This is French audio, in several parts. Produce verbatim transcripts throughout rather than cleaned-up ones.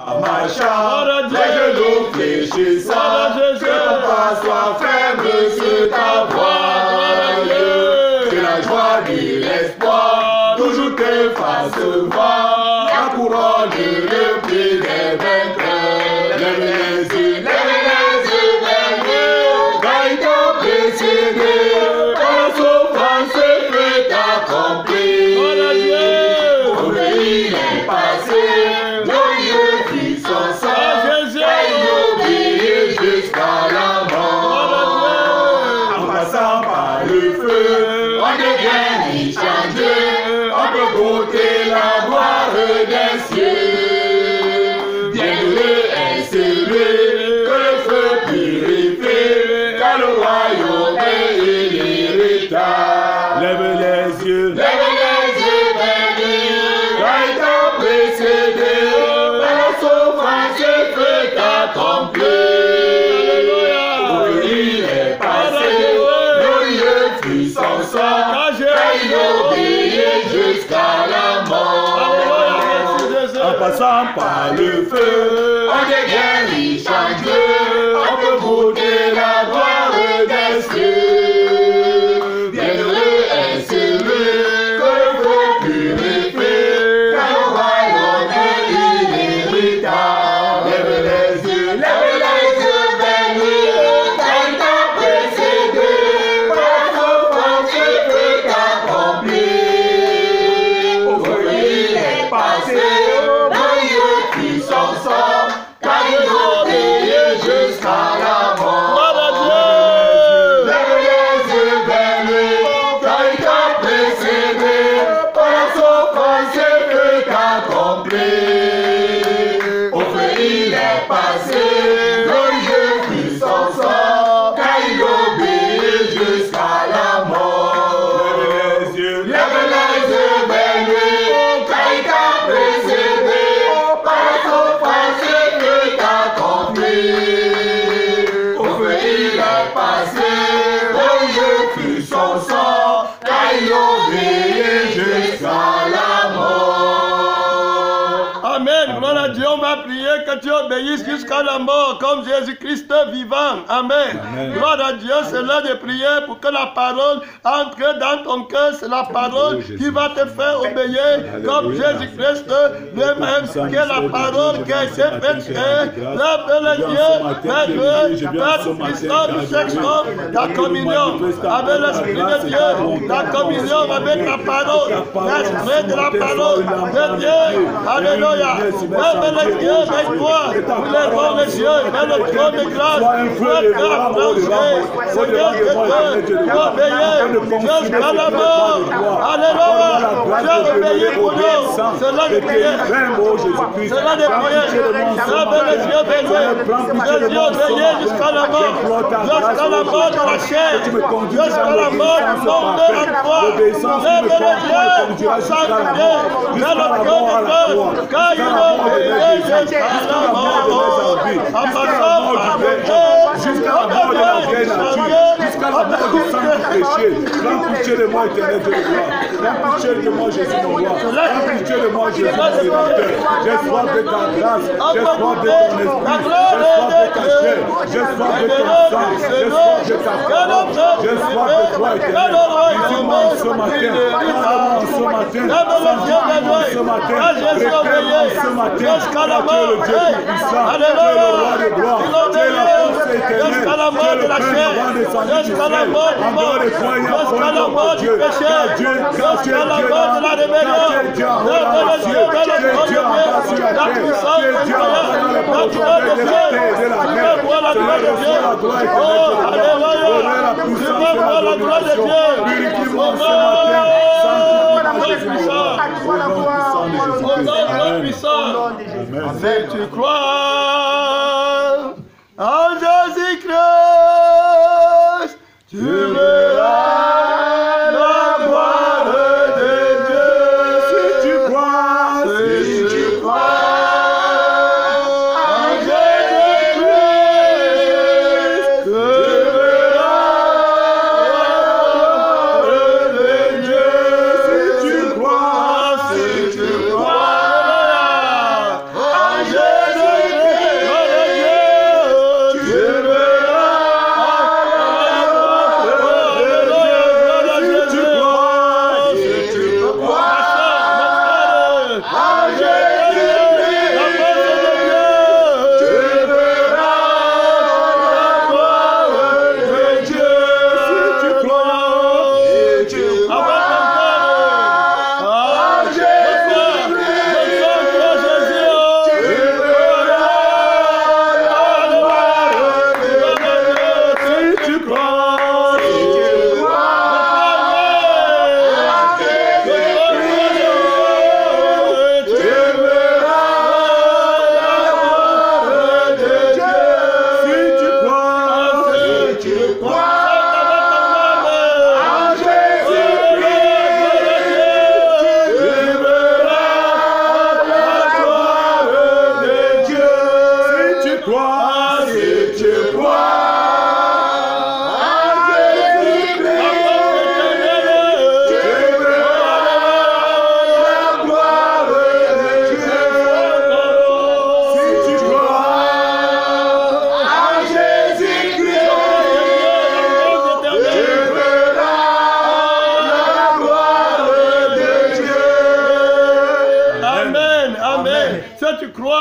marchant, les genoux fléchissants, que ton pas soit ferme sur ta voie. Que la joie de l'espoir toujours te fasse voir la couronne, le prix des vainqueurs. Lève les yeux, lève les yeux vers Dieu, car il t'a précédé, par la souffrance peut accomplir. Au pays est passé, glorieux qui s'en sort, car il obéit jusqu'à la mort. En passant par le feu, on devient échangé, on peut goûter la gloire des cieux. Bienheureux est celui que le feu purifie, car le royaume est l'héritage. Lève les yeux, lève les yeux vers Dieu, car il t'a précédé, par la souffrance peut accomplir. Il est passé, glorieux fut son sang, car il obéit jusqu'à la mort. En passant par le feu, on devient riche en Dieu, on peut goûter la gloire des cieux. Bienheureux est celui que le feu purifie, car le royaume est l'héritage. Lève les yeux, lève les yeux vers lui, car il t'a précédé, par la souffrance peut accomplir. Il est passé, glorieux fut son sang, car il obéit jusqu'à la mort. Lève les yeux vers lui, car il t'a précédé, par la souffrance peut accomplir. Au feu il est passé, glorieux fut son sang, car il obéit jusqu'à la mort. Lève les yeux, lève les yeux vers lui, car il t'a précédé, par la souffrance peut accomplir. Au feu il est passé, glorieux fut son sang, car il obéit jusqu'à la mort. Amen. Gloire à Dieu. On va prier que tu obéisses jusqu'à la mort comme Jésus-Christ vivant. Amen. Amen. Gloire à Dieu. C'est l'heure de prier pour que la parole entre dans ton cœur. C'est la parole qui va te faire obéir comme Jésus-Christ lui-même. Que la parole qui a été faite. Lève les yeux vers Dieu. Père Christophe, nous cherchons la communion avec l'Esprit de Dieu. La communion avec la parole. L'Esprit de la parole de Dieu. Alléluia. Lève les yeux vers toi. Nous lèvons les yeux vers le trône de grâce. Notre grâce blanchie. Seigneur de Dieu, tu obéis jusqu'à la mort. Alléluia. Tu as obéi pour nous. C'est là de prier. C'est là de prier. Lève les yeux vers lui. Les yeux obéis jusqu'à la mort. Jusqu'à la mort de la chair. Jusqu'à la mort du monde en toi. Lève les yeux. Sanctifié. Vers le trône de grâce. Car il obéit jusqu'à la mort. En passant par le feu. Jusqu'à la mort de la vieille nature, jusqu'à la mort du sang du péché. Prends pitié de moi, éternel Dieu de gloire. Prends pitié de moi, Jésus mon roi. Prends pitié de moi, Jésus mon libérateur. J'ai soif de ta grâce, j'ai soif de ton esprit, j'ai soif de ta chair, j'ai soif de ton sang, j'ai soif de ta parole, j'ai soif de toi, éternel. Visite-moi ce matin, parle-moi ce matin, sanctifie-moi ce matin, réclame-moi ce matin, car tu es le Dieu tout-puissant, tu es le roi de gloire, tu es la force éternelle, jusqu'à la mort de la chair, jusqu'à la mort du monde, jusqu'à la mort du péché, jusqu'à la mort de la rébellion. Lève les yeux vers le trône de Dieu, la puissance de Dieu, la gloire de Dieu. Tu veux voir la gloire de Dieu. Oh, alléluia. Tu veux voir la gloire de Dieu. Oh, Dieu puissant. Si tu crois en Jésus-Christ, tu verras la gloire de Dieu. Si tu crois, Si tu crois en Jésus-Christ, tu verras la gloire de Dieu. si tu crois, Si tu crois en Jésus-Christ,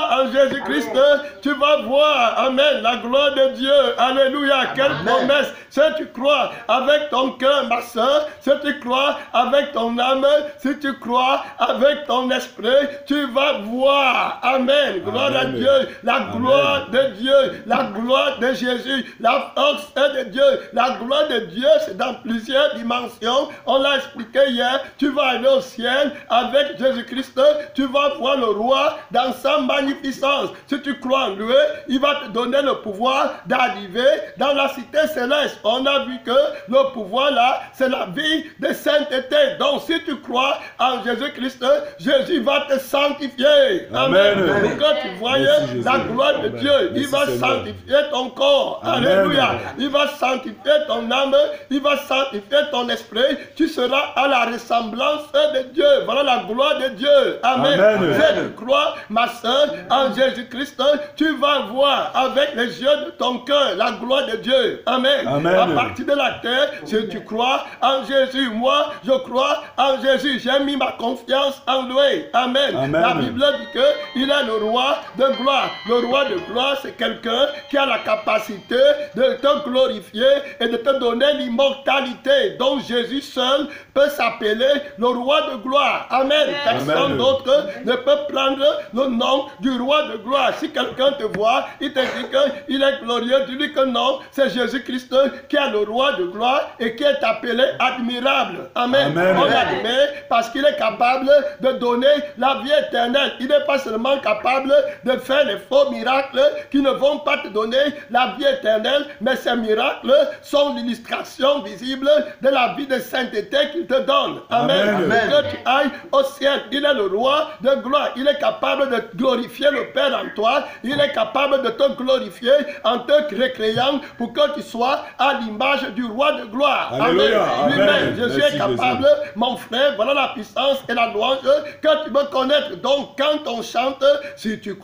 en Jésus-Christ, tu vas voir, amen, la gloire de Dieu. Alléluia, quelle promesse. Si tu crois avec ton cœur, ma soeur, si tu crois avec ton âme, si tu crois avec ton esprit, tu vas voir, amen, gloire amen. À Dieu, la amen. Gloire de Dieu, la gloire de Jésus, la force de Dieu, la gloire de Dieu, c'est dans plusieurs dimensions. On l'a expliqué hier, tu vas aller au ciel avec Jésus-Christ, tu vas voir le roi dans sa magnificence. Si tu crois en lui, il va te donner le pouvoir d'arriver dans la cité céleste. On a vu que le pouvoir là, c'est la vie de sainteté. Donc si tu crois en Jésus-Christ, Jésus va te sanctifier. Amen. Amen. Pour que tu voyais la gloire de Dieu, il va sanctifier ton corps. Amen. Alléluia. Il va sanctifier ton âme, il va sanctifier ton esprit. Tu seras à la ressemblance de Dieu. Voilà la gloire de Dieu. Amen. Amen. Si tu crois, ma soeur, en Jésus-Christ, tu vas voir avec les yeux de ton cœur la gloire de Dieu. Amen. Amen. À partir de la terre, si tu crois en Jésus, moi, je crois en Jésus. J'ai mis ma confiance en lui. Amen. Amen. La Bible dit qu'il est le roi de gloire. Le roi de gloire, c'est quelqu'un qui a la capacité de te glorifier et de te donner l'immortalité. Donc Jésus seul peut s'appeler le roi de gloire. Amen. Personne d'autre ne peut prendre le nom du roi de gloire. Si quelqu'un te voit, il te dit qu'il est glorieux, dis-lui que non, c'est Jésus-Christ qui est le roi de gloire et qui est appelé admirable. Amen. Amen. On l'admet parce qu'il est capable de donner la vie éternelle. Il n'est pas seulement capable de faire les faux miracles qui ne vont pas te donner la vie éternelle, mais ces miracles sont l'illustration visible de la vie de sainteté qu'il te donne. Amen. Amen. Que tu ailles au ciel, il est le roi de gloire. Il est capable de glorifier le Père en toi. Il est capable de te glorifier en te recréant pour que tu sois à l'image du roi de gloire. Alléluia. Amen. Lui-même, Jésus est capable, Jésus. Mon frère, voilà la puissance et la louange que tu veux connaître. Donc, quand on chante, si tu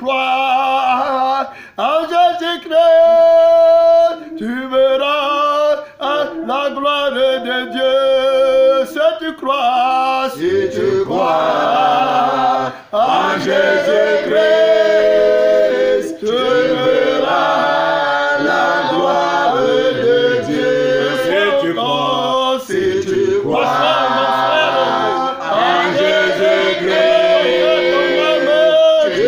crois en Jésus-Christ, tu verras la gloire de Dieu. Si tu crois, si tu crois en Jésus-Christ, tu verras la gloire de Dieu. Si tu crois, si tu crois en Jésus-Christ, tu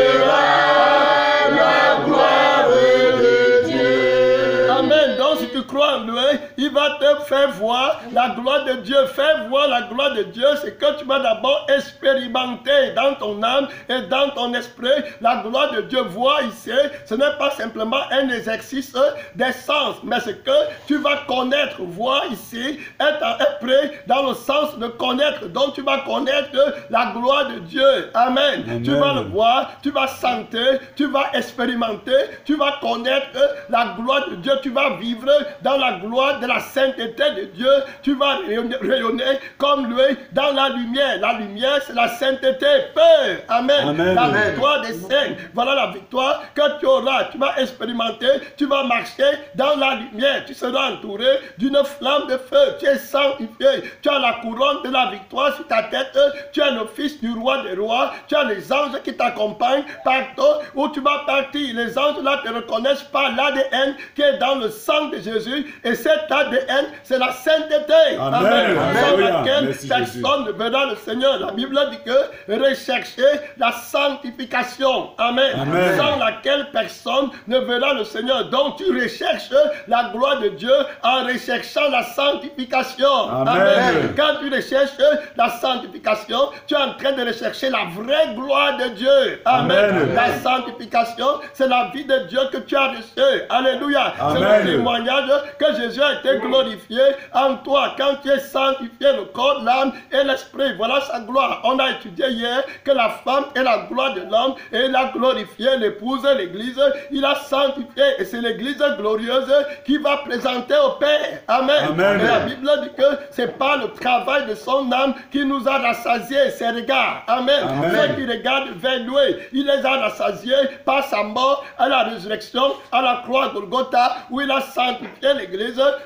verras la gloire de Dieu. Amen. Donc si tu crois en lui, il va te faire voir la gloire de Dieu. Faire voir la gloire de Dieu, c'est que tu vas d'abord expérimenter dans ton âme et dans ton esprit la gloire de Dieu. Voir ici, ce n'est pas simplement un exercice des sens, mais c'est que tu vas connaître. Voir ici, être prêt dans le sens de connaître. Donc tu vas connaître la gloire de Dieu. Amen. Amen. Tu vas le voir, tu vas sentir, tu vas expérimenter, tu vas connaître la gloire de Dieu. Tu vas vivre dans la gloire de la sainteté de Dieu. Tu vas rayonner comme lui dans la lumière. La lumière, c'est la sainteté. Paix. Amen. Amen. La victoire des saints. Voilà la victoire que tu auras. Tu vas expérimenter. Tu vas marcher dans la lumière. Tu seras entouré d'une flamme de feu. Tu es sanctifié. Tu as la couronne de la victoire sur ta tête. Tu es le fils du roi des rois. Tu as les anges qui t'accompagnent partout où tu vas partir. Les anges là te reconnaissent par l'A D N qui est dans le sang de Jésus. Et cet A D N, c'est la sainteté. Amen. Amen. Sans laquelle merci personne ne verra le Seigneur. La Bible dit que recherchez la sanctification. Amen. Amen. Sans laquelle personne ne verra le Seigneur. Donc tu recherches la gloire de Dieu en recherchant la sanctification. Amen. Amen. Quand tu recherches la sanctification, tu es en train de rechercher la vraie gloire de Dieu. Amen. Amen. La sanctification, c'est la vie de Dieu que tu as reçue. Alléluia. C'est le témoignage que Jésus a été glorifié en toi. Quand tu es sanctifié, le corps, l'âme et l'esprit, voilà sa gloire. On a étudié hier que la femme est la gloire de l'homme et il a glorifié l'épouse, l'église. Il a sanctifié et c'est l'église glorieuse qui va présenter au Père. Amen. Amen. Et la Bible dit que c'est pas le travail de son âme qui nous a rassasiés, ses regards. Amen. Amen. Ceux qui regardent vers lui, il les a rassasiés par sa mort à la résurrection, à la croix de Golgotha, où il a sanctifié l'église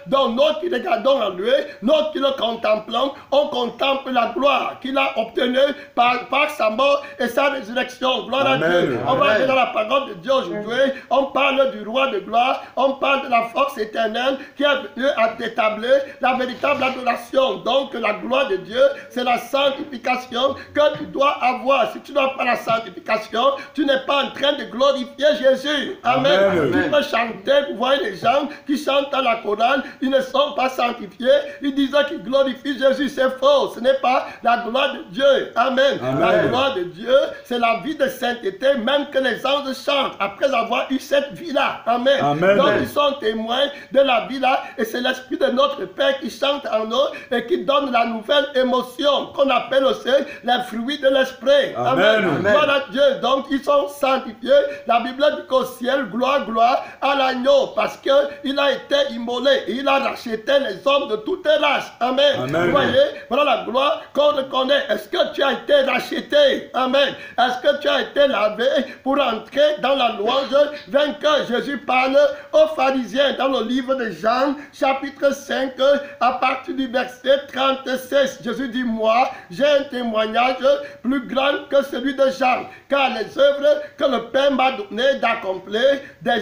Donc nous qui regardons en lui, nous qui le contemplons, on contemple la gloire qu'il a obtenue par, par sa mort et sa résurrection. Gloire Amen. À Dieu. On va aller dans la parole de Dieu aujourd'hui. On parle du roi de gloire, on parle de la force éternelle qui est venue à établir la véritable adoration. Donc la gloire de Dieu, c'est la sanctification que tu dois avoir. Si tu n'as pas la sanctification, tu n'es pas en train de glorifier Jésus. Amen. Amen. Tu peux chanter, vous voyez les gens qui chantent à la chorale, ils ne sont pas sanctifiés, ils disent qu'ils glorifient Jésus, c'est faux, ce n'est pas la gloire de Dieu. Amen. Amen. La gloire de Dieu, c'est la vie de sainteté, même que les anges chantent après avoir eu cette vie-là. Amen. Amen. Donc ils sont témoins de la vie-là et c'est l'Esprit de notre Père qui chante en nous et qui donne la nouvelle émotion qu'on appelle aussi les fruits de l'Esprit. Amen. Amen. Gloire à Dieu. Donc ils sont sanctifiés. La Bible dit qu'au ciel, gloire, gloire à l'agneau parce qu'il a été immolé et il a racheté les hommes de toutes races. Amen. Amen. Vous voyez, voilà la gloire qu'on reconnaît. Est-ce que tu as été racheté? Amen. Est-ce que tu as été lavé pour entrer dans la louange vainqueur? Jésus parle aux pharisiens dans le livre de Jean, chapitre cinq, à partir du verset trente-six. Jésus dit, moi, j'ai un témoignage plus grand que celui de Jean, car les œuvres que le Père m'a donné d'accomplir,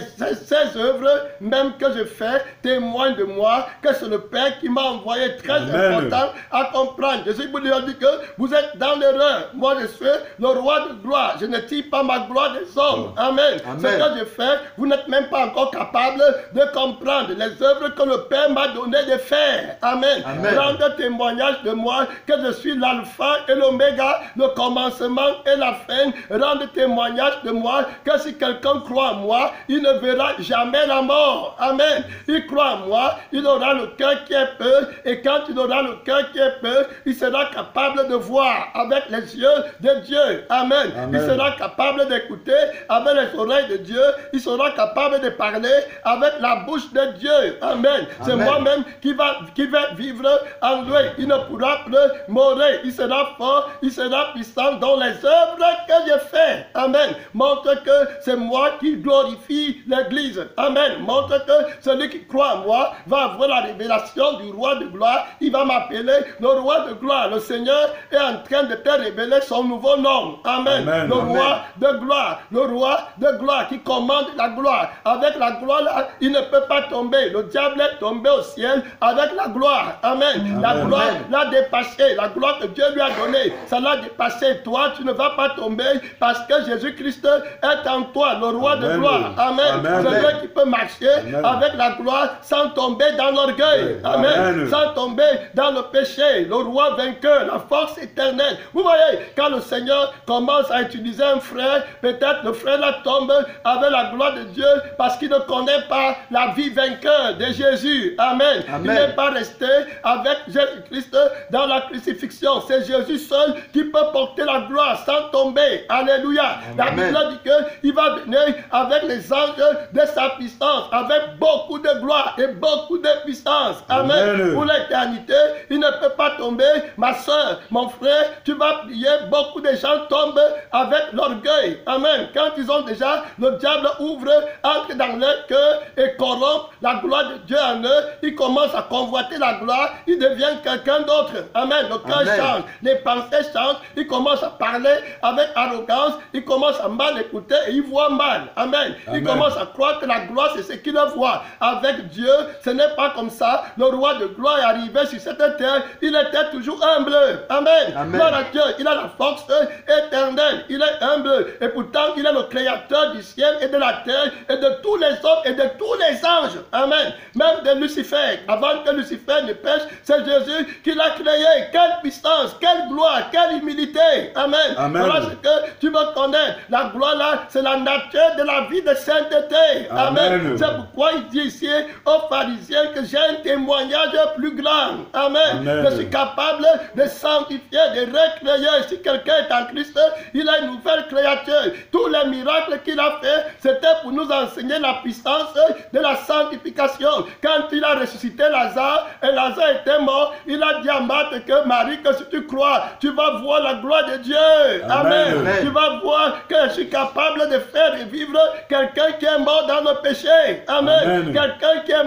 ces œuvres même que je fais, témoignent de moi, que c'est le Père qui m'a envoyé. Très Amen. Important à comprendre. Jésus vous dit que vous êtes dans l'erreur. Moi, je suis le roi de gloire. Je ne tire pas ma gloire des hommes. Amen. Amen. Ce que je fais, vous n'êtes même pas encore capable de comprendre les œuvres que le Père m'a donné de faire. Amen. Amen. Rendre témoignage de moi que je suis l'alpha et l'oméga, le commencement et la fin. Rendre témoignage de moi que si quelqu'un croit en moi, il ne verra jamais la mort. Amen. Il croit en moi, il aura le cœur qui est peur, et quand il aura le cœur qui est peur, il sera capable de voir avec les yeux de Dieu. Amen. Amen. Il sera capable d'écouter avec les oreilles de Dieu. Il sera capable de parler avec la bouche de Dieu. Amen. C'est moi-même qui va, qui va vivre en lui. Il ne pourra plus mourir. Il sera fort, il sera puissant dans les œuvres que je fais. Amen. Montre que c'est moi qui glorifie l'Église. Amen. Montre que celui qui croit en moi va avoir la révélation du roi de gloire. Il va m'appeler le roi de gloire. Le Seigneur est en train de te révéler son nouveau nom. Amen. Amen. Le Amen. Roi de gloire. Le roi de gloire qui commande la gloire. Avec la gloire, là, il ne peut pas tomber. Le diable est tombé au ciel avec la gloire. Amen. Amen. La gloire l'a dépassé. La gloire que Dieu lui a donnée, ça l'a dépassé. Toi, tu ne vas pas tomber parce que Jésus-Christ est en toi, le roi Amen. De gloire. Amen. Amen. C'est lui qui peut marcher Amen. Avec la gloire sans tomber dans l'orgueil. Amen. Amen. Sans tomber dans le péché. Le roi vainqueur, la force éternelle. Vous voyez, quand le Seigneur commence à utiliser un frère, peut-être le frère là tombe avec la gloire de Dieu parce qu'il ne connaît pas la vie vainqueur de Jésus. Amen. Amen. Il n'est pas resté avec Jésus-Christ dans la crucifixion. C'est Jésus seul qui peut porter la gloire sans tomber. Alléluia. La Bible dit qu'il va venir avec les anges de sa puissance, avec beaucoup de gloire et beaucoup de puissance. Amen. Amen. Pour l'éternité, il ne peut pas tomber. Ma soeur, mon frère, tu vas prier. Beaucoup de gens tombent avec l'orgueil. Amen. Quand ils ont déjà, le diable ouvre, entre dans leur cœur et corrompt la gloire de Dieu en eux. Ils commencent à convoiter la gloire. Ils deviennent quelqu'un d'autre. Amen. Le cœur change. Les pensées changent. Ils commencent à parler avec arrogance. Ils commencent à mal écouter et ils voient mal. Amen. Amen. Ils commencent à croire que la gloire, c'est ce qu'ils voient. Avec Dieu, ce n'est pas comme ça. Le roi de gloire est arrivé sur cette terre. Il était toujours humble. Amen. Amen. Gloire à Dieu. Il a la force éternelle. Il est humble. Et pourtant, il est le créateur du ciel et de la terre et de tous les hommes et de tous les anges. Amen. Même de Lucifer. Avant que Lucifer ne pêche, c'est Jésus qui l'a créé. Quelle puissance, quelle gloire, quelle humilité. Amen. Amen. Voilà ce que tu veux connaître. La gloire là, c'est la nature de la vie de sainteté. Amen. Amen. C'est pourquoi il dit ici aux pharisiens que j'ai un témoignage plus grand. Amen. Amen. Je suis capable de sanctifier, de recréer. Si quelqu'un est en Christ, il a une nouvelle créature. Tous les miracles qu'il a fait, c'était pour nous enseigner la puissance de la sanctification. Quand il a ressuscité Lazare, et Lazare était mort, il a dit à Marthe que Marie, que si tu crois, tu vas voir la gloire de Dieu. Amen. Amen. Tu vas voir que je suis capable de faire revivre quelqu'un qui est mort dans le péché. Amen. Amen. Quelqu'un qui est mort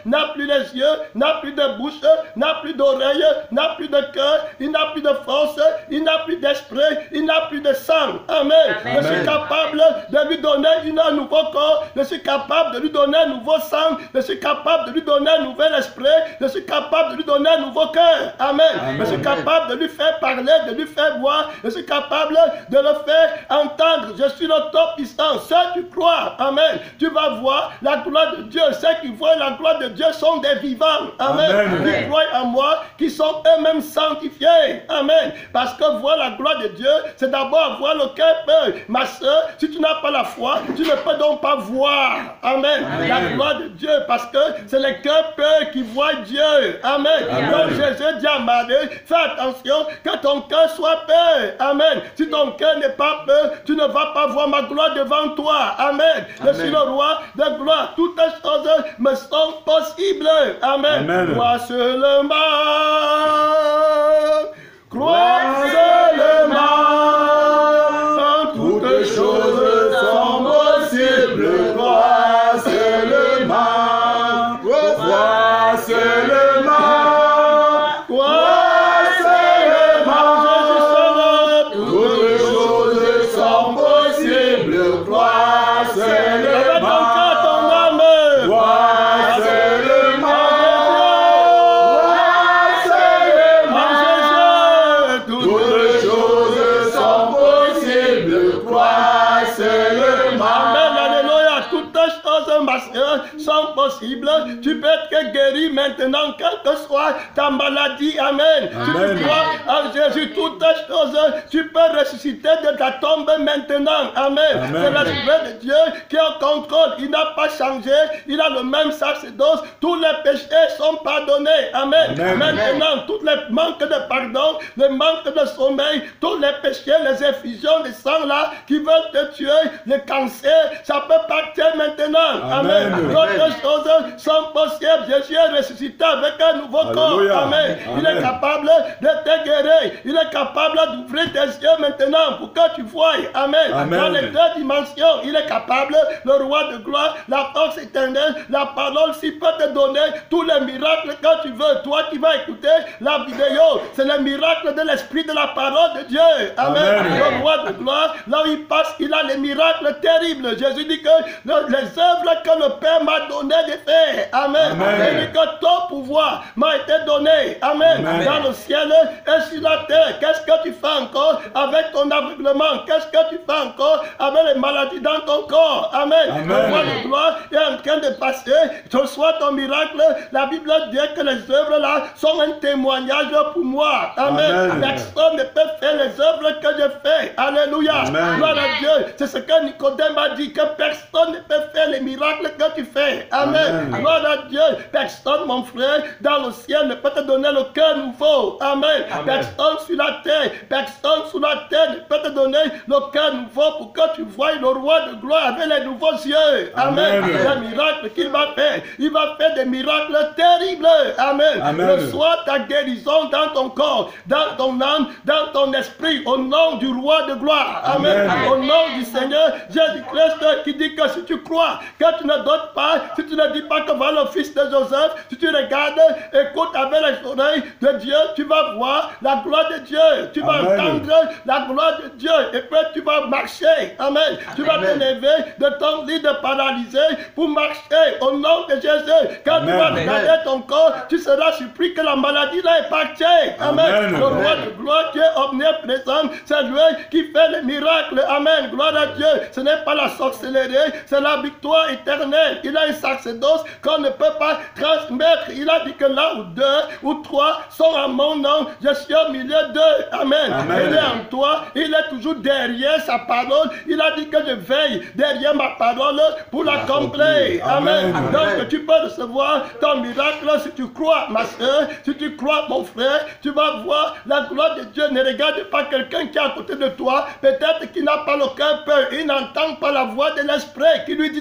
n'a plus les yeux, n'a plus de bouche, n'a plus d'oreilles, n'a plus de cœur, il n'a plus de force, il n'a plus d'esprit, il n'a plus de sang. Amen. Amen. Je suis capable de lui donner un nouveau corps, je suis capable de lui donner un nouveau sang, je suis capable de lui donner un nouvel esprit, je suis capable de lui donner un nouveau cœur. Amen. Amen. Je suis capable de lui faire parler, de lui faire voir, je suis capable de le faire entendre. Je suis le Tout-Puissant. Seul tu crois, amen, tu vas voir la gloire de Dieu. Ceux qui voient la gloire de Dieu sont des vivants. Amen. Amen. Qui croient en moi, qui sont eux-mêmes sanctifiés. Amen. Parce que voir la gloire de Dieu, c'est d'abord avoir le cœur pur. Ma soeur, si tu n'as pas la foi, tu ne peux donc pas voir. Amen. Amen. La gloire de Dieu, parce que c'est les cœurs purs qui voient Dieu. Amen. Amen. Donc Jésus dit à Marie, fais attention que ton cœur soit pur. Amen. Si ton cœur n'est pas pur, tu ne vas pas voir ma gloire devant toi. Amen. Amen. Je suis le roi de gloire. Toutes les choses me sont possibles. Amen. Amen. Crois seulement. Crois seulement. Toutes choses sont possibles. Crois seulement. Crois seulement. Crois seulement. Toutes choses sont possibles. Crois seulement. Ton âme. Crois seulement. Crois seulement. Toutes choses sont possibles. Crois seulement. Amen. Alléluia. Toutes choses, ma soeur, sont possibles. Tu peux être guéri maintenant, quelle que soit ta maladie. Amen. Amen. Si tu crois en Jésus, toutes choses, tu peux ressusciter de ta tombe maintenant. Amen. Amen. C'est l'Esprit de Dieu qui est en contrôle. Il n'a pas changé. Il a le même sacerdoce. Tous les péchés sont pardonnés. Amen. Amen. Maintenant, tous les manques de pardon, les manques de sommeil, tous les péchés, les effusions de sang là qui veulent te tuer, le cancer, ça peut partir maintenant. Amen. Amen. D'autres choses sont possibles. Jésus est ressuscité avec un nouveau Alléluia. Corps. Amen. Amen. Il est capable de te guérir. Il est capable d'ouvrir tes yeux maintenant pour que tu voies. Amen. Amen. Dans les deux dimensions, il est capable, le roi de gloire, la force éternelle, la parole, s'il peut te donner tous les miracles que tu veux. Toi qui vas écouter la vidéo, c'est le miracle de l'esprit de la parole de Dieu. Amen. Amen. Le roi de gloire, là où il passe, il a les miracles terribles. Jésus dit que les œuvres que le Père m'a donné de faire. Amen. Amen. Il dit que ton pouvoir m'a été donné. Amen. Amen. Dans le ciel et sur la terre. Qu'est-ce que tu fais encore avec ton aveuglement? Qu'est-ce que tu fais encore avec les maladies dans ton corps? Amen. Amen. Le roi de gloire est en train de passer. Reçois ton miracle. La Bible dit que les œuvres là sont un témoignage pour moi. Amen. Amen. Personne ne peut faire les œuvres que je fais. Alléluia. Amen. Gloire à Dieu. C'est ce que Nicodème a dit, que personne ne peut faire les miracles que tu fais. Amen. Amen. Gloire à Dieu. Personne, mon frère, dans le ciel ne peut te donner le cœur nouveau. Amen. Amen. Personne sur la terre, personne sur la terre ne peut te donner le cœur nouveau pour que tu voies le roi de gloire avec les nouveaux yeux. Amen. Amen. Les miracles qu'il va faire, il va faire des miracles terribles. Amen. Amen. Reçois ta guérison dans ton corps, dans ton âme, dans ton esprit, au nom du roi de gloire. Amen. Amen. Au nom du Seigneur Jésus-Christ qui dit que si tu crois, que tu ne doutes pas, si tu ne dis pas que voilà le fils de Joseph, si tu regardes, écoute avec les oreilles de Dieu, tu vas voir la gloire de Dieu. Tu vas Amen. Entendre la gloire de Dieu. Et puis tu vas marcher. Amen. Tu vas te lever de ton lit de paralysé pour marcher au nom de Jésus. Quand Amen. Tu vas regarder ton corps, tu seras surpris que la maladie là est partie. Amen. Amen. Le roi de gloire qui est omniprésent, c'est lui qui fait les miracles. Amen. Gloire à Dieu. Ce n'est pas la sorcellerie, c'est la victoire éternelle. Il a un sacerdoce qu'on ne peut pas transmettre. Il a dit que là où deux ou trois sont à mon nom, je suis au milieu d'eux. Amen. Amen. Il est en toi, il est toujours derrière sa parole. Il a dit que je veille derrière ma parole pour l'accomplir. Amen. Amen. Donc tu peux recevoir ton miracle si tu crois, ma soeur, si tu crois, mon frère, tu vas voir la gloire de Dieu. Ne regarde pas quelqu'un qui est à côté de toi, peut-être qu'il n'a pas le cœur peur, il n'entend pas la voix de l'esprit qui lui dit de se lever.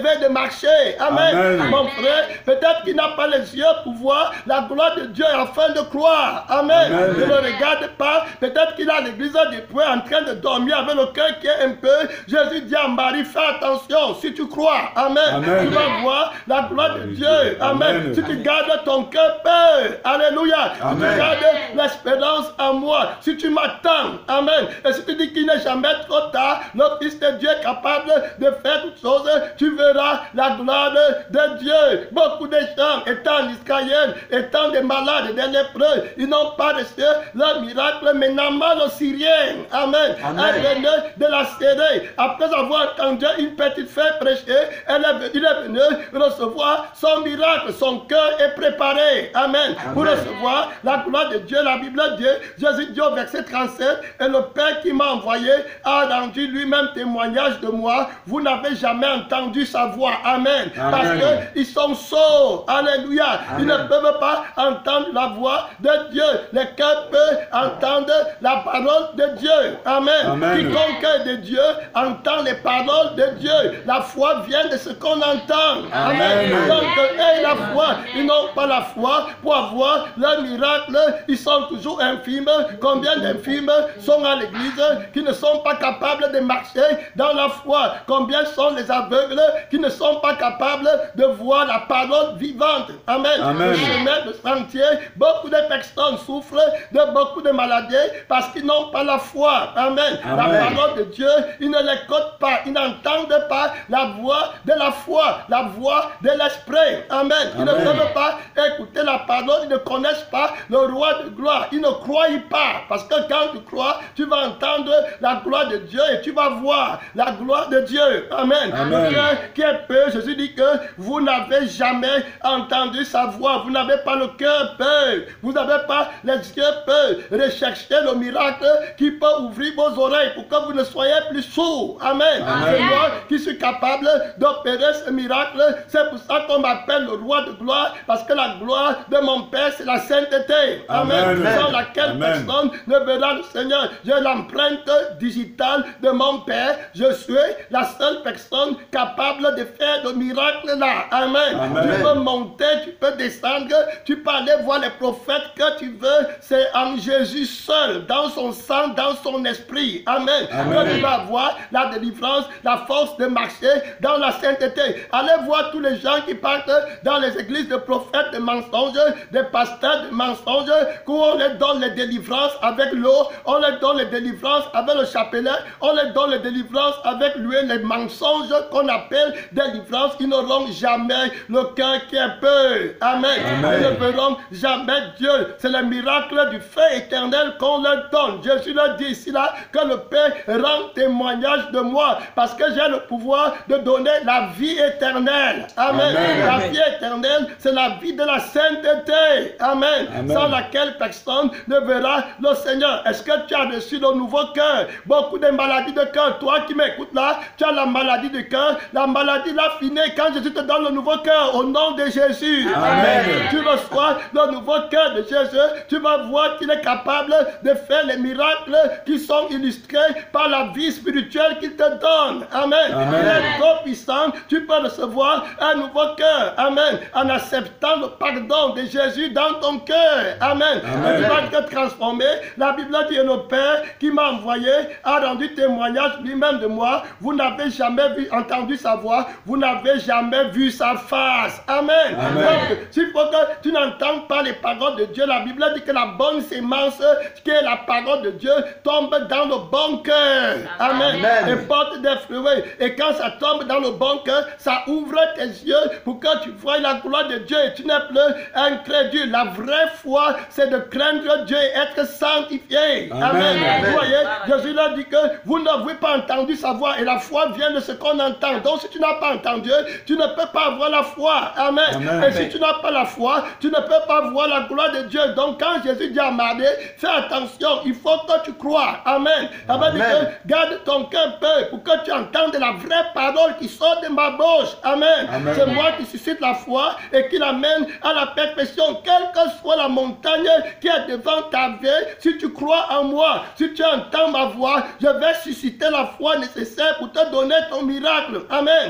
lever, de marcher. Amen. Amen. Mon frère, peut-être qu'il n'a pas les yeux pour voir la gloire de Dieu afin de croire. Amen. Amen. Ne le regarde pas. Peut-être qu'il a l'église des poings en train de dormir avec le cœur qui est un peu. Jésus dit à Marie, fais attention. Si tu crois, Amen, Amen. tu vas voir la gloire de Dieu. Amen. Amen. Si tu gardes ton cœur pur, alléluia. Si Amen. tu gardes l'espérance en moi, si tu m'attends, Amen. Et si tu dis qu'il n'est jamais trop tard, le Fils de Dieu est capable de faire toutes choses, tu verras la gloire de Dieu. Beaucoup de gens étant en Israël, étant des malades, des lépreux, ils n'ont pas reçu leur miracle, mais Naaman le Syrien, Amen, Amen. est venu de la Syrie. Après avoir entendu une petite fille prêcher, elle est venue, il est venu recevoir son miracle. Son cœur est préparé, Amen, Amen. pour recevoir la gloire de Dieu. La Bible dit, Jésus dit au verset trente-sept, et le Père qui m'a envoyé a rendu lui-même témoignage de moi. Vous n'avez jamais entendu sa voix, Amen, Amen. parce qu'ils sont sourds, alléluia. Amen. Ils ne peuvent pas entendre la voix de Dieu. Le cœur peut entendre la parole de Dieu, Amen. Amen. Quiconque est de Dieu entend les paroles de Dieu. La foi vient de ce qu'on entend, Amen. Amen. Donc, et la foi, ils n'ont pas la foi pour avoir leur miracle. Ils sont toujours infimes. Combien d'infimes sont à l'église qui ne sont pas capables de marcher dans la foi? Combien sont les aveugles qui ne sont pas capables de voir la parole vivante? Amen. Amen. Le chemin, le sentier, beaucoup de personnes souffrent de beaucoup de maladies parce qu'ils n'ont pas la foi. Amen. Amen. La parole de Dieu, ils ne l'écoutent pas. Ils n'entendent pas la voix de la foi, la voix de l'esprit. Amen. Ils Amen. ne peuvent pas écouter la parole. Ils ne connaissent pas le roi de gloire. Ils ne croient pas. Parce que quand tu crois, tu vas entendre la gloire de Dieu et tu vas voir la gloire de Dieu. Amen. Amen. Le cœur qui est peu, Jésus dit que vous n'avez jamais entendu sa voix. Vous n'avez pas le cœur peu. Vous n'avez pas les yeux peu. Recherchez le miracle qui peut ouvrir vos oreilles pour que vous ne soyez plus sourds. Amen. Amen. C'est moi qui suis capable d'opérer ce miracle. C'est pour ça qu'on m'appelle le roi de gloire. Parce que la gloire de mon Père, c'est la sainteté. Amen. Amen. Sans laquelle Amen. personne ne verra le Seigneur. J'ai l'empreinte digitale de mon Père. Je suis la seule personne capable de faire le miracle là. Amen. Amen. Tu peux monter, tu peux descendre, tu peux aller voir les prophètes que tu veux. C'est en Jésus seul, dans son sang, dans son esprit. Amen. Amen. Que tu vas avoir la délivrance, la force de marcher dans la sainteté. Allez voir tous les gens qui partent dans les églises de prophètes de mensonges, des pasteurs de mensonges, où on les donne les délivrances avec l'eau, on les donne les délivrances avec le chapelet, on les donne les délivrances avec l'huile, les mensonges qu'on appelle délivrances. Ils n'auront jamais le cœur qui est peu. Amen. Amen. Ils ne verront jamais Dieu. C'est le miracle du feu éternel qu'on leur donne. Jésus leur dit ici là que le Père rend témoignage de moi parce que j'ai le pouvoir de donner la vie éternelle. Amen. Amen. La vie éternelle, c'est la vie de la sainteté. Amen. Amen. Sans laquelle personne ne verra le Seigneur. Est-ce que tu as reçu le nouveau cœur? Beaucoup de maladies de cœur. Toi qui m'écoutes là, tu as la maladie de cœur. La maladie l'a finie quand Jésus te donne le nouveau cœur au nom de Jésus. Amen. Tu reçois le nouveau cœur de Jésus. Tu vas voir qu'il est capable de faire les miracles qui sont illustrés par la vie spirituelle qu'il te donne. Amen. Amen. Il est trop puissant. Tu peux recevoir un nouveau cœur. Amen. En acceptant le pardon de Jésus dans ton cœur. Amen. Amen. Tu vas être transformé. La Bible dit que le Père qui m'a envoyé a rendu témoignage lui-même de moi. Vous n'avez jamais vu, entendu sa voix. Vous n'avez jamais vu sa face. Amen. Amen. Donc, s'il faut que tu n'entends pas les paroles de Dieu, la Bible dit que la bonne sémence, qui est la parole de Dieu, tombe dans le bon cœur. Amen. Amen. Et porte des fruits. Et quand ça tombe dans le bon cœur, ça ouvre tes yeux pour que tu vois la gloire de Dieu et tu n'es plus incrédule. La vraie foi, c'est de craindre Dieu et être sanctifié. Amen. Amen. Vous voyez, Jésus leur dit que vous n'avez pas entendu sa voix et la foi vient de ce qu'on entend. Donc si tu n'as pas entendu, tu ne peux pas avoir la foi. Amen. Amen. Et si tu n'as pas la foi, tu ne peux pas voir la gloire de Dieu. Donc quand Jésus dit à Marie, fais attention, il faut que tu crois. Amen. Ça veut dire que garde ton cœur peu pour que tu entendes la vraie parole qui sort de ma bouche. Amen. Amen. C'est moi qui suscite la foi et qui l'amène à la perfection. Quelle que soit la montagne qui est devant ta vie, si tu crois en moi, si tu entends ma voix, je vais susciter la foi nécessaire pour te donner ton miracle. Amen.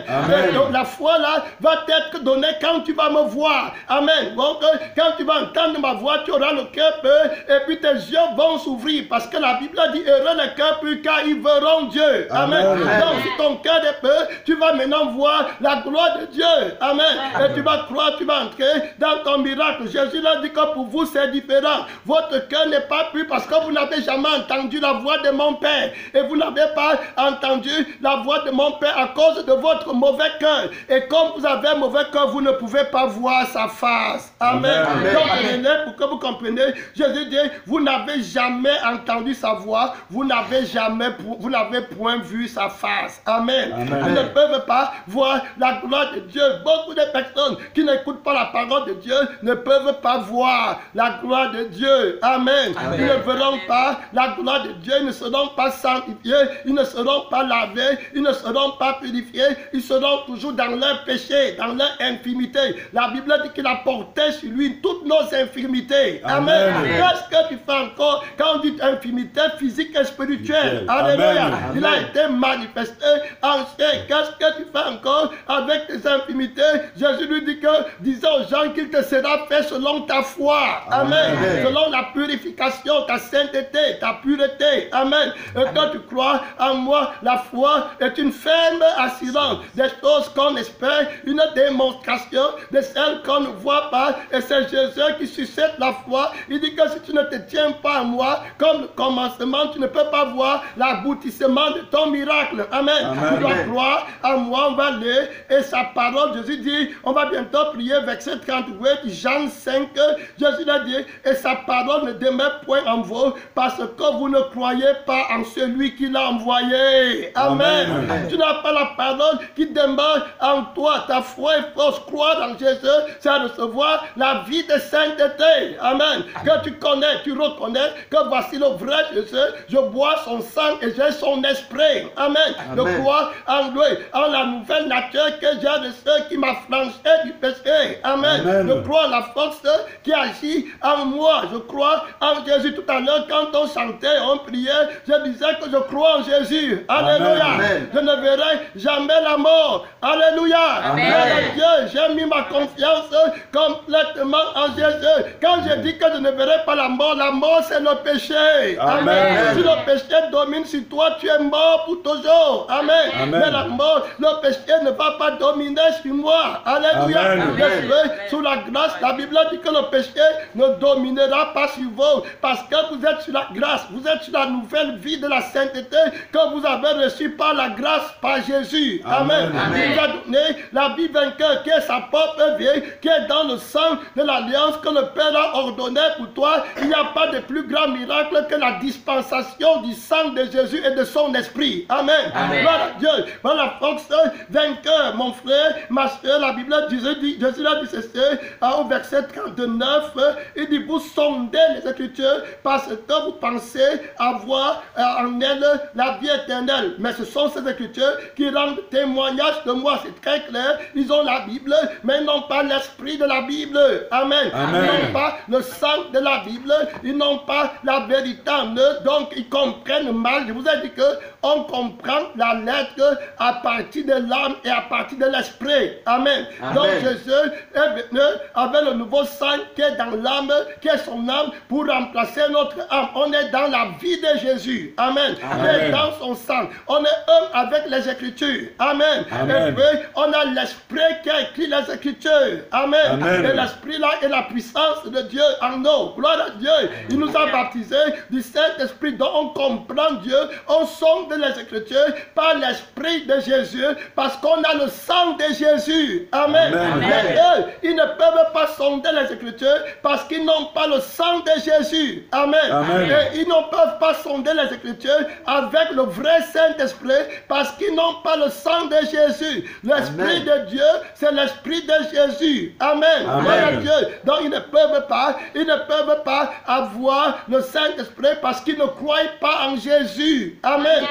Amen. Amen. Et donc la foi là va t'être donnée quand tu vas me voir. Amen. Donc euh, quand tu vas entendre ma voix, tu auras le cœur pur et puis tes yeux vont s'ouvrir parce que la Bible dit heureux le cœur pur car ils verront Dieu. Amen. Amen. Donc si ton cœur est pur, tu vas maintenant voir la gloire de Dieu. Amen. Et tu vas croire, tu vas entrer dans ton miracle. Jésus l'a dit que pour vous c'est différent. Votre cœur n'est pas pur parce que vous n'avez jamais entendu la voix de mon Père. Et vous n'avez pas entendu la voix de mon Père à cause de votre mauvais cœur. Et comme vous avez un mauvais cœur, vous ne pouvez pas voir sa face. Amen. Amen. Donc, Amen. pour que vous compreniez, Jésus dit, vous n'avez jamais entendu sa voix, vous n'avez jamais, vous n'avez point vu sa face. Amen. Amen. Vous ne peuvent pas voir la gloire de Dieu. Beaucoup de personnes qui n'écoutent pas la parole de Dieu ne peuvent pas voir la gloire de Dieu. Amen. Amen. Ils ne verront pas la gloire de Dieu, ils ne seront pas sanctifiés, ils ne seront pas lavés, ils ne seront pas purifiés, ils seront toujours dans leur péché, dans leur infirmité. La Bible dit qu'il a porté sur lui toutes nos infirmités. Amen. Amen. Qu'est-ce que tu fais encore quand on dit infirmité physique et spirituelle? Alléluia. Amen. Il a été manifesté en chair. Qu'est-ce que tu fais encore avec tes infirmités? Jésus lui dit que, disons aux gens qu'il te sera fait selon ta foi. Amen. Amen. Selon la purification, ta sainteté, ta pureté. Amen. Et quand tu crois en moi, la foi est une ferme assurance des choses qu'on espère, une démonstration de celles qu'on ne voit pas. Et c'est Jésus qui suscite la foi. Il dit que si tu ne te tiens pas à moi, comme le commencement, tu ne peux pas voir l'aboutissement de ton miracle. Amen. Amen. Tu dois croire en moi, on va lire. Et sa parole, Jésus dit, on va bientôt prier, verset trente-huit, Jean cinq, Jésus a dit, et sa parole ne demeure point en vous, parce que vous ne croyez pas en celui qui l'a envoyé. Amen. Amen. Tu n'as pas la parole qui demeure en toi. Ta foi est fausse. Croire en Jésus, c'est recevoir la vie de sainteté. Amen. Que tu connais, tu reconnais que voici le vrai Jésus. Je bois son sang et j'ai son esprit. Amen. Amen. Je crois en lui, en la nouvelle nature que j'ai de ceux qui m'a franchi du péché. Amen. Amen. Je crois en la force qui agit en moi. Je crois en Jésus. Tout à l'heure, quand on chantait, on priait, je disais que je crois en Jésus. Alléluia. Amen. Je ne verrai jamais la mort. Alléluia. Amen. Dieu, j'ai mis ma confiance complètement en Jésus. Quand je dis que je ne verrai pas la mort, la mort c'est le péché. Amen. Amen. Si le péché domine sur toi, tu es mort pour toujours. Amen. Amen. Mais la mort, le péché ne va pas dominer sur moi. Alléluia. Amen. Je suis sous la grâce. La Bible dit que le péché ne dominera pas sur vous parce que vous êtes sur la grâce. Vous êtes sur la nouvelle vie de la sainteté que vous avez reçue par la grâce, par Jésus. Amen. Amen. Il vous a donné la vie vainqueur qui est sa propre vie, qui est dans le sang de l'alliance que le Père a ordonné pour toi. Il n'y a pas de plus grand miracle que la dispensation du sang de Jésus et de son esprit. Amen. Amen. Gloire à Dieu. Par la force vainqueur, mon frère, ma soeur, la Bible dit, Jésus, Jésus a dit ceci au verset trente-neuf. Il dit, vous sondez les Écritures parce que vous pensez avoir en elles la vie éternelle. Mais ce sont ces Écritures qui rendent témoignage de moi. C'est très clair. Ils ont la Bible, mais ils n'ont pas l'esprit de la Bible. Amen. Amen. Ils n'ont pas le sang de la Bible. Ils n'ont pas la vérité en eux. Donc, ils comprennent mal. Je vous ai dit que on comprend la lettre à partir de l'âme et à partir de l'esprit. Amen. Amen. Donc, Jésus est venu avec le nouveau sang qui est dans l'âme, qui est son âme, pour remplacer notre âme. On est dans la vie de Jésus. Amen. Amen. Qui est dans son sang. On est un avec les Écritures. Amen. Amen. Et puis, on a l'esprit qui a écrit les Écritures. Amen. Amen. Et l'esprit là est la puissance de Dieu en nous. Gloire à Dieu. Il nous a baptisés du Saint-Esprit dont on comprend Dieu. On sonde les Écritures par l'esprit de Jésus parce qu'on a le sang de Jésus. Amen. Amen. Mais eux, ils ne peuvent pas sonder les Écritures parce qu'ils n'ont pas le sang de Jésus. Amen. Amen. Et ils ne peuvent pas sonder les Écritures avec le vrai Saint-Esprit parce qu'ils n'ont pas le sang de Jésus. L'Esprit de Dieu, c'est l'Esprit de Jésus. Amen. Amen. Gloire à Dieu. Donc ils ne peuvent pas, ils ne peuvent pas avoir le Saint-Esprit parce qu'ils ne croient pas en Jésus. Amen.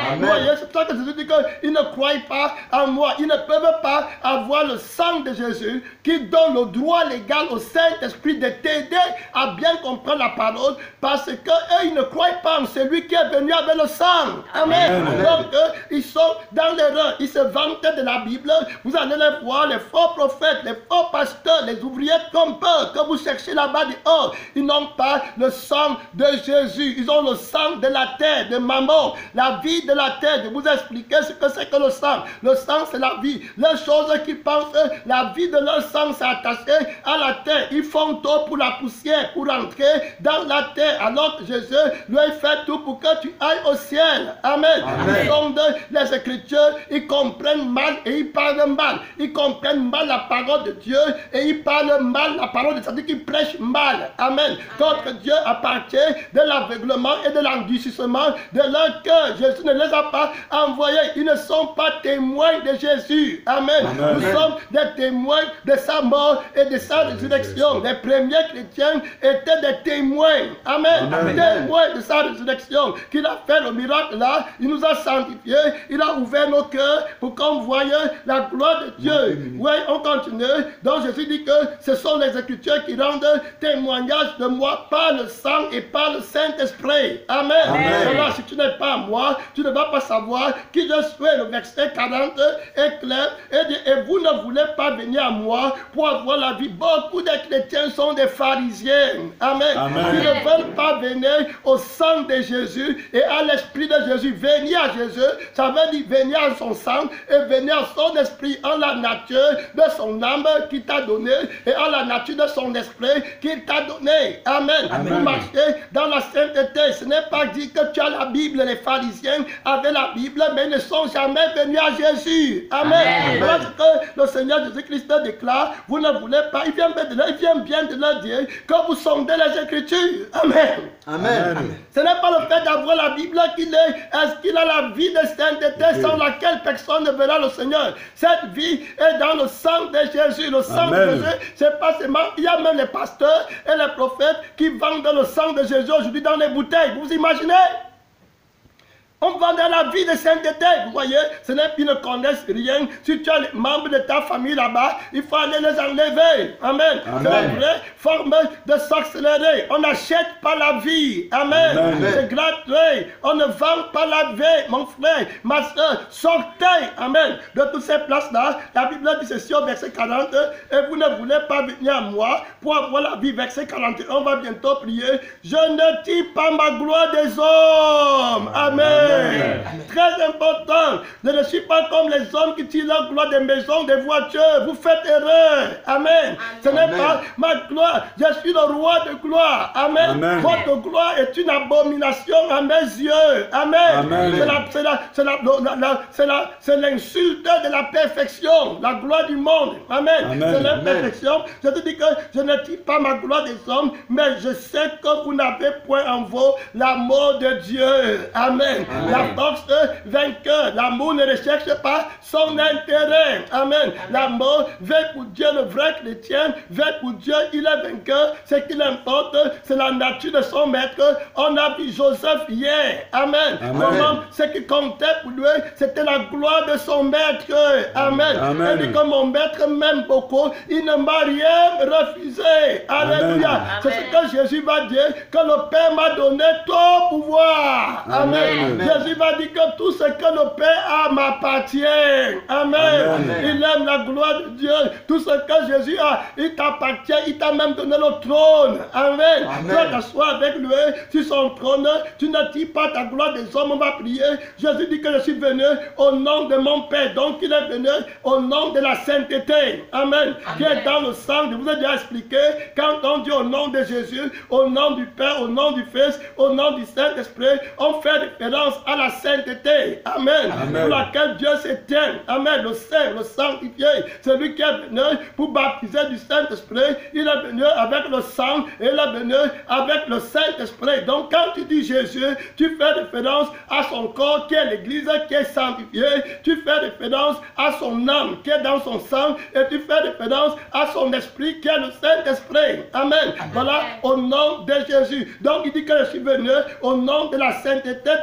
Vous voyez, c'est pour ça que Jésus dit qu'ils ne croient pas en moi. Ils ne peuvent pas avoir le sang de Jésus qui donne le droit légal au Saint-Esprit de t'aider à bien comprendre la parole, parce qu'eux, ils ne croient pas en celui qui est venu avec le sang. Amen. Amen. Donc, eux, ils sont dans l'erreur. Ils se vantent de la Bible. Vous allez les voir, les faux prophètes, les faux pasteurs, les ouvriers trompeurs que vous cherchez là-bas dehors. Ils n'ont pas le sang de Jésus. Ils ont le sang de la terre, de Mammon, la vie de la terre. Je vous ai expliqué ce que c'est que le sang. Le sang, c'est la vie. Les choses qu'ils pensent, la vie de leur sang s'est attachée à la terre. Ils font tout pour la poussière, pour entrer dans la terre. Alors que Jésus lui fait tout pour que tu ailles au ciel. Amen. Amen. Donc, les Écritures, ils comprennent mal et ils parlent mal. Ils comprennent mal la parole de Dieu et ils parlent mal la parole de Dieu. C'est-à-dire qu'ils prêchent mal. Amen. Contre Dieu appartient de l'aveuglement et de l'endurcissement de leur cœur. Jésus ne les a pas envoyés. Ils ne sont pas témoins de Jésus. Amen. Amen. Nous sommes des témoins de sa mort et de sa résurrection. Les premiers chrétiens étaient des témoins. Amen. Amen. Témoins de sa résurrection. Qu'il a fait le miracle là. Il nous a sanctifiés. Il a ouvert nos cœurs pour qu'on voie la gloire de Dieu. Oui, on continue. Donc Jésus dit que ce sont les Écritures qui rendent témoignage de moi par le sang et par le Saint-Esprit. Amen. Amen. Alors si tu n'es pas moi, tu ne vas pas savoir qui je suis. Le verset quarante est clair. Et, dit, et vous ne voulez pas venir à moi pour avoir la vie. Beaucoup de chrétiens sont des pharisiens. Amen. Amen. Ils ne veulent pas venir au sang de Jésus et à l'Esprit de Jésus. Venir à Jésus, ça veut dire venir à son sang et venir à son esprit, en la nature de son âme qu'il t'a donné et en la nature de son esprit qu'il t'a donné. Amen. Amen. Vous marchez dans la sainteté. Ce n'est pas dit que tu as la Bible. Les pharisiens avaient la Bible, mais ils ne sont jamais venus à Jésus. Amen. Amen. Parce que le Seigneur Jésus-Christ déclare, vous ne voulez pas, il vient, de leur, il vient bien de leur dire que vous sondez les Écritures. Amen. Amen. Amen. Ce n'est pas le fait d'avoir la Bible qu'il est, est-ce qu'il a la vie de sainteté sans laquelle personne ne verra le Seigneur. Cette vie est dans le sang de Jésus. Le sang Amen. De Jésus, c'est pas seulement, il y a même les pasteurs et les prophètes qui vendent le sang de Jésus aujourd'hui dans les bouteilles. Vous imaginez? On vend dans la vie de sainteté. Vous voyez, ce n'est qu'ils ne connaissent rien. Si tu as les membres de ta famille là-bas, il faut aller les enlever. Amen. Amen. C'est une vraie forme de sorcellerie. On n'achète pas la vie. Amen. Amen. C'est gratuit. On ne vend pas la vie. Mon frère, ma soeur, sortez. Amen. De toutes ces places-là, la Bible dit ceci au verset quarante. Et vous ne voulez pas venir à moi pour avoir la vie. Verset quarante et un, on va bientôt prier. Je ne tire pas ma gloire des hommes. Amen. Amen. Amen. Très important. Je ne suis pas comme les hommes qui tirent leur gloire des maisons, des voitures. Vous faites erreur. Amen. Amen. Ce n'est pas ma gloire. Je suis le roi de gloire. Amen. Amen. Votre gloire est une abomination à mes yeux. Amen. C'est l'insulte de la perfection. La gloire du monde. Amen. Amen. C'est l'imperfection. Je te dis que je ne tire pas ma gloire des hommes, mais je sais que vous n'avez point en vous l'amour de Dieu. Amen. Amen. La force vainqueur. L'amour ne recherche pas son intérêt. Amen. L'amour veille pour Dieu, le vrai chrétien, veille pour Dieu, il est vainqueur. Ce qui l'importe, c'est la nature de son maître. On a vu Joseph hier. Amen. Comment ce qui comptait pour lui, c'était la gloire de son maître. Amen. Amen. Il dit que mon maître m'aime beaucoup. Il ne m'a rien refusé. Alléluia. C'est ce que Jésus va dire, que le Père m'a donné tout pouvoir. Amen. Amen. Jésus va dire que tout ce que le Père a m'appartient. Amen. Amen. Il aime la gloire de Dieu. Tout ce que Jésus a, il t'appartient. Il t'a même donné le trône. Amen. Amen. Tu vas t'asseoir avec lui sur son trône. Tu ne tires pas ta gloire des hommes. On va prier. Jésus dit que je suis venu au nom de mon Père. Donc il est venu au nom de la sainteté. Amen. Amen. Qui est dans le sang. Je vous ai déjà expliqué. Quand on dit au nom de Jésus, au nom du Père, au nom du Fils, au nom du Saint-Esprit, on fait référence à la sainteté. Amen. Amen. Pour laquelle Dieu s'étient. Amen. Le Saint, le sanctifié. Celui qui est venu pour baptiser du Saint-Esprit, il est venu avec le sang et il est venu avec le Saint-Esprit. Donc quand tu dis Jésus, tu fais référence à son corps qui est l'Église qui est sanctifiée. Tu fais référence à son âme qui est dans son sang et tu fais référence à son esprit qui est le Saint-Esprit. Amen. Amen. Voilà, au nom de Jésus. Donc il dit que je suis venu au nom de la sainteté de mon Père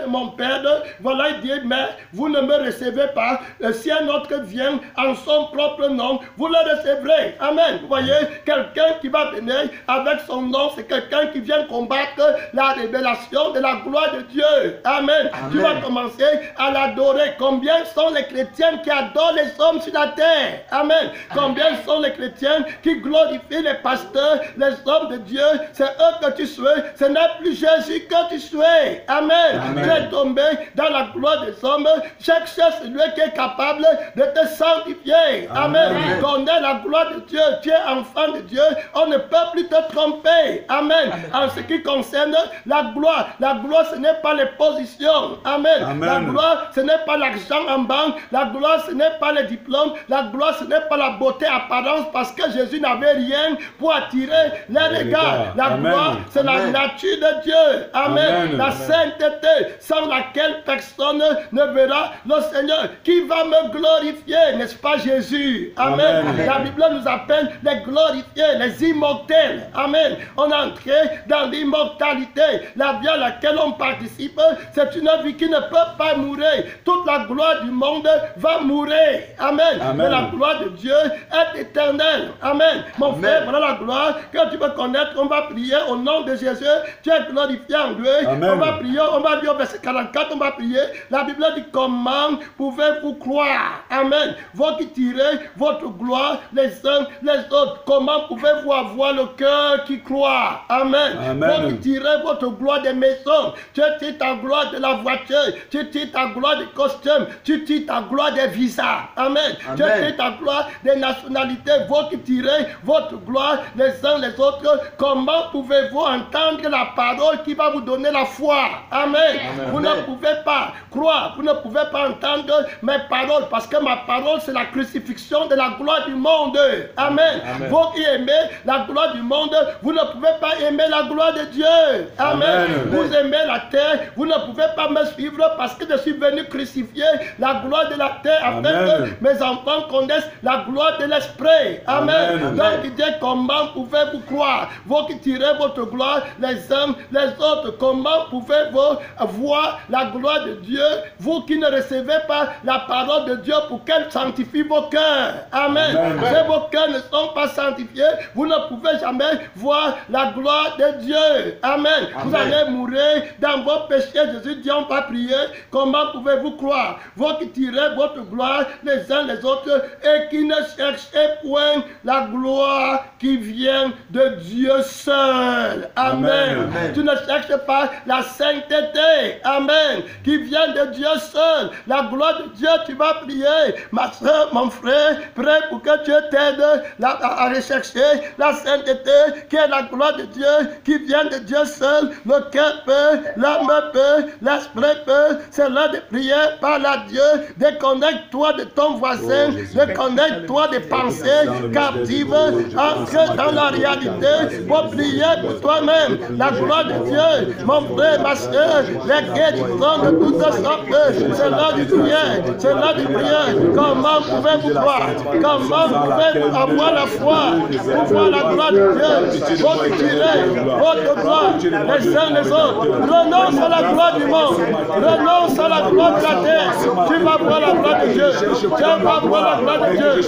perdre. Voilà, il dit, mais vous ne me recevez pas. Si un autre vient en son propre nom, vous le recevrez. Amen. Vous voyez, quelqu'un qui va venir avec son nom, c'est quelqu'un qui vient combattre la révélation de la gloire de Dieu. Amen. Amen. Tu vas commencer à l'adorer. Combien sont les chrétiens qui adorent les hommes sur la terre? Amen. Combien sont les chrétiens qui glorifient les pasteurs, les hommes de Dieu? C'est eux que tu souhaites. Ce n'est plus Jésus que tu souhaites. Amen. Amen. Tu es tombé dans la gloire des hommes. Chaque chose, c'est lui qui est capable de te sanctifier. Amen. Amen. Connais la gloire de Dieu. Tu es enfant de Dieu. On ne peut plus te tromper. Amen. Amen. En ce qui concerne la gloire, la gloire, ce n'est pas les positions. Amen. Amen. La gloire, ce n'est pas l'argent en banque. La gloire, ce n'est pas les diplômes. La gloire, ce n'est pas la beauté apparence, parce que Jésus n'avait rien pour attirer les regards. La Amen. Gloire, c'est la nature de Dieu. Amen. Amen. La sainteté, sans laquelle personne ne verra le Seigneur. Qui va me glorifier? N'est-ce pas Jésus? Amen. Amen. La Bible nous appelle les glorifiés, les immortels. Amen. On est entré dans l'immortalité. La vie à laquelle on participe, c'est une vie qui ne peut pas mourir. Toute la gloire du monde va mourir. Amen. Amen. Mais la gloire de Dieu est éternelle. Amen. Mon Amen. Frère, voilà la gloire que tu veux connaître. On va prier au nom de Jésus. Tu es glorifié en Dieu. Amen. On va prier, on va dire au verset quarante-quatre, on va prier. La Bible dit comment pouvez-vous croire? Amen. Vous qui tirez votre gloire les uns les autres, comment pouvez-vous avoir le cœur qui croit? Amen. Amen. Vous qui tirez votre gloire des maisons, tu tires ta gloire de la voiture, tu tires ta gloire des costumes, tu tires ta gloire des visas. Amen. Amen. Tu tires ta gloire des nationalités. Vous qui tirez votre gloire les uns les autres, comment pouvez-vous entendre la parole qui va vous donner la foi? Amen. Amen. Vous ne pouvez pas croire, vous ne pouvez pas entendre mes paroles, parce que ma parole c'est la crucifixion de la gloire du monde. Amen. Amen. Vous qui aimez la gloire du monde, vous ne pouvez pas aimer la gloire de Dieu. Amen. Amen. Vous aimez la terre, vous ne pouvez pas me suivre, parce que je suis venu crucifier la gloire de la terre afin que mes enfants connaissent la gloire de l'esprit. Amen. Amen. Donc il dit comment pouvez-vous croire? Vous qui tirez votre gloire les uns les autres, comment pouvez-vous voir la gloire de Dieu, vous qui ne recevez pas la parole de Dieu pour qu'elle sanctifie vos cœurs? Amen. Amen. Si vos cœurs ne sont pas sanctifiés, vous ne pouvez jamais voir la gloire de Dieu. Amen. Amen. Vous allez mourir dans vos péchés. Jésus dit, on va prier. Comment pouvez-vous croire? Vous qui tirez votre gloire les uns les autres et qui ne cherchez point la gloire qui vient de Dieu seul. Amen. Amen. Amen. Tu ne cherches pas la sainteté. Amen. Qui vient de Dieu seul. La gloire de Dieu, tu vas prier. Ma soeur, mon frère, prie pour que Dieu t'aide à, à rechercher la sainteté qui est la gloire de Dieu, qui vient de Dieu seul. Le cœur peut, l'âme peut, l'esprit peut. C'est l'heure de prier par la Dieu. Déconnecte-toi de ton voisin. Déconnecte-toi des pensées captives. Entre dans la réalité pour prier pour toi-même. La gloire de Dieu, mon frère, ma soeur, les guérisons de toutes sortes. C'est l'heure de prier. C'est l'heure de prier. Comment pouvez-vous croire? Comment pouvez-vous avoir la foi pour voir la gloire de Dieu? Votre tirez, votre gloire, les uns les autres. Renonce à la gloire du monde. Renonce à la gloire de la terre. Tu vas voir la gloire de Dieu. Tu vas voir la gloire de Dieu.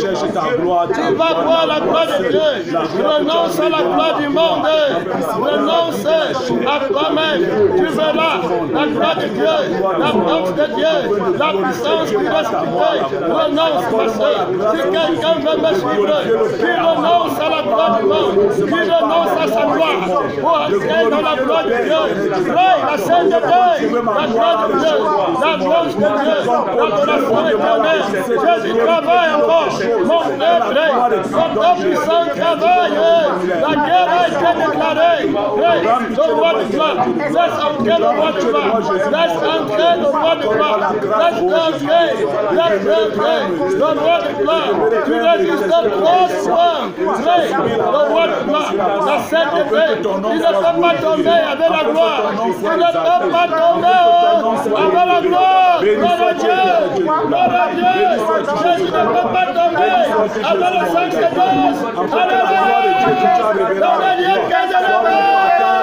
Tu vas voir la gloire de Dieu. Renonce à la gloire du monde. Renonce à toi-même. Tu verras la gloire de Dieu, la force de Dieu, la puissance du Saint-Esprit. Renonce, ma soeur. Si quelqu'un veut me suivre, qui renonce à la gloire du monde, qui renonce à sa gloire, pour entrer dans la gloire de Dieu. Prie la sainteté, la gloire de Dieu, la louange de Dieu, l'adoration éternelle. Jésus travaille encore. Mon frère, votre puissant travail. La guerre a été déclarée. Prie, le roi de gloire. Laisse entrer le roi de gloire. Laisse entrer le roi de gloire. Laisse entrer, laisse entrer le roi de gloire. Tu résistes trop souvent. Prie, le roi de gloire. La sainteté, il ne peut pas tomber avec la gloire. Il ne peut pas tomber avec la gloire. Gloire à Dieu. Gloire à Dieu. Jésus ne peut pas tomber avec le Saint-Esprit. Alléluia. Dans les lieux qu'elle est.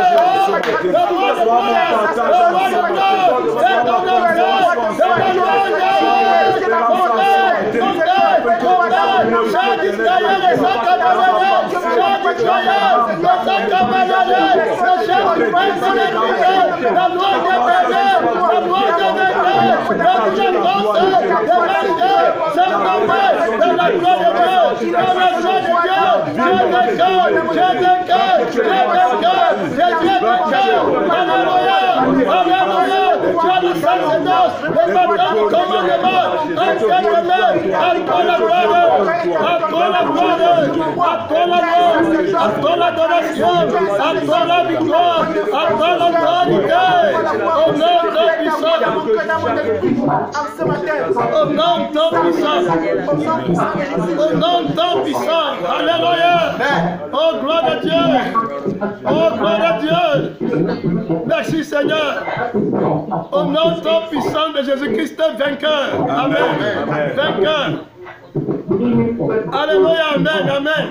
Au nom de ton puissant. Au nom de ton puissant. Alléluia. Oh, gloire à Dieu. Oh, gloire à Dieu. Merci Seigneur. Au nom de ton puissant de Jésus-Christ vainqueur. Amen. Vainqueur. Alléluia. Amen. Amen.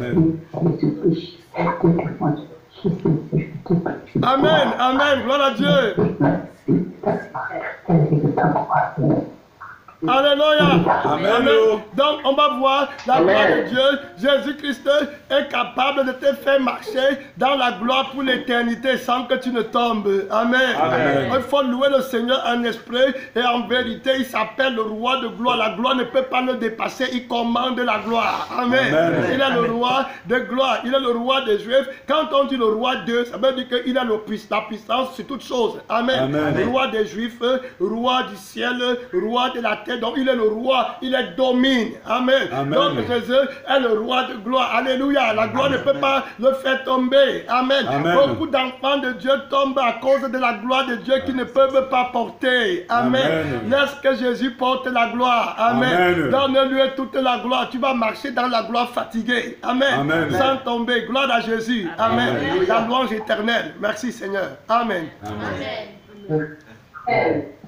Amen. Amen. Gloire à Dieu. Alléluia. Amen. Amen. Donc on va voir la gloire de Dieu. Jésus-Christ est capable de te faire marcher dans la gloire pour l'éternité sans que tu ne tombes. Amen. Amen. Il faut louer le Seigneur en esprit et en vérité. Il s'appelle le roi de gloire. La gloire ne peut pas le dépasser. Il commande la gloire. Amen. Amen. Il est le roi de gloire. Il est le roi des Juifs. Quand on dit le roi de, ça veut dire qu'il a le, la puissance sur toutes choses. Amen. Amen. Le roi des Juifs, roi du ciel, roi de la terre. Donc il est le roi, il est domine. Amen. Amen. Donc Jésus est le roi de gloire. Alléluia. La gloire ne peut pas le faire tomber. Amen. Amen. Beaucoup d'enfants de Dieu tombent à cause de la gloire de Dieu qui ne peuvent pas porter. Amen. Amen. Laisse que Jésus porte la gloire. Amen. Amen. Donne-lui toute la gloire. Tu vas marcher dans la gloire fatiguée. Amen. Amen. Sans tomber. Gloire à Jésus. Amen. Amen. La louange éternelle. Merci Seigneur. Amen. Amen. Amen.